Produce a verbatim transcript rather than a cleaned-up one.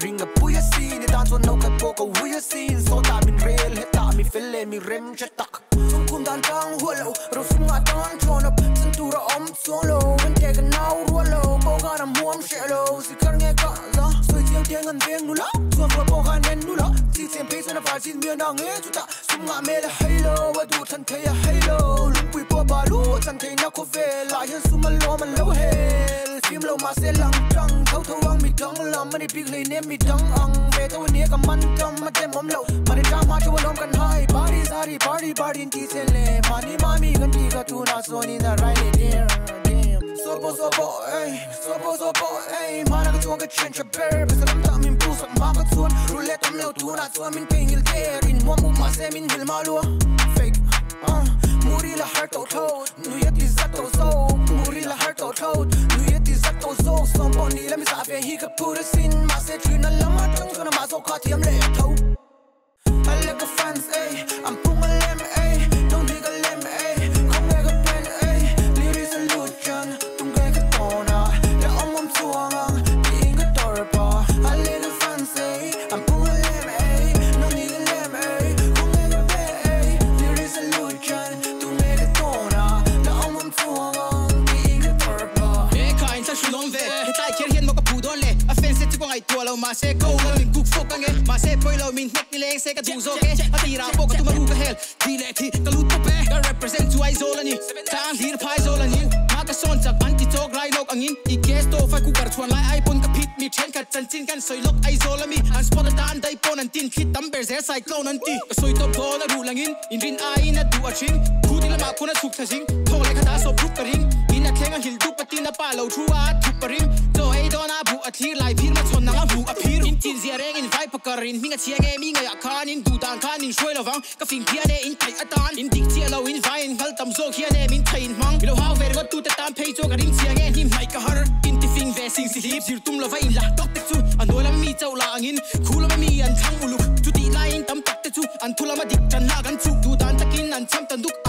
ring a puya scene dan so no ka poka we scene so ta min real he ta mi felle mi rem chetak sum kun dan tang holo ro sum nga dan tron up cintura om solo when take a now rolo bo ga na muam shelo si kar nge ka za so tiang tiang an veng nu la so bo bo ga nen nu la si sem pe sa na fa sin mi na nge chu ta sum nga me la hello wa du than the ya hello lu pui po ba lu chan the na ko ve la yan sum lo man lo hel phim lo ma se lang trăng thâu thâu ang mi tang lam ma ni big le ne mi tang ang ve to ne ka man tam ma te mom lo ma ni ta ma chu lom kan hai party sari party party ti se le mani mami kan ti ka tu na so ni na right there damn so bo so bo hey so bo so bo hey ma na ka chu ka chen cha ber ba sa lam ta min pu sa ma ka chuan roulette am lo tu na so min ping il there in mo mu ma se min hil ma lo fake ah muri la heart out out nu yet is that so muri la heart out out nu yet is that so somebody let me sa fe he could put us in my set you na lama tu na ma so ka ti am le thau I like a fans ay I'm pung a lem ay don't dig a lem ay come like a pen ay lyric solution tung ga ka tona la om om suanga ding ga torpa I like a fans ay I'm pung a lem ay don't dig a lem ay come like a pen ay lyric solution tung ga ka tona la om om suanga ding ga torpa e kain sa shulong ve tai ker hian mo ka pu don le a fence ti ko ngai to lo ma se ko lo min kuk fok ka nge ma se poi lo min nek ni leng se ka du zo ke a ti ra po ka tu ma ru ka hel ti le ti ka lu to pe ka represent to ai zo la ni tang lir pai zo la ni ma ka son chak an ti tok rai lok angin i ke sto fa ku kar chuan lai ai pon ka pit mi chen ka chan chin kan soi lok ai zo la mi an spot da an dai pon an tin khit tam ber ze cyclone an ti ka soi to bo na ru langin in rin ai na du a chin khu ti la ma khuna suk tha sing thong le ka da so phuk ka ring in a theng a hil du pati na pa lo thu a thu pa ring to ai do na bu a thir lai phir ma chon na bu a phir in tin zia reng in vai pa ka rin mi nga chiang e mi nga ya khan in du dan khan in shoi lo wang ka fing pia ne in thai atan in dik chia lo in vai in hal tam zo khia ne min thain mang lo how ver wat tu ta tam phei zo ka ring chiang e him mai ka har in ti fing ve sing si lip zir tum lo vai in la tok te chu an do la mi chau la angin khula ma mi an thang uluk chu ti lai in tam tak te chu an thula ma dik chan la gan chu du dan takin an cham tan duk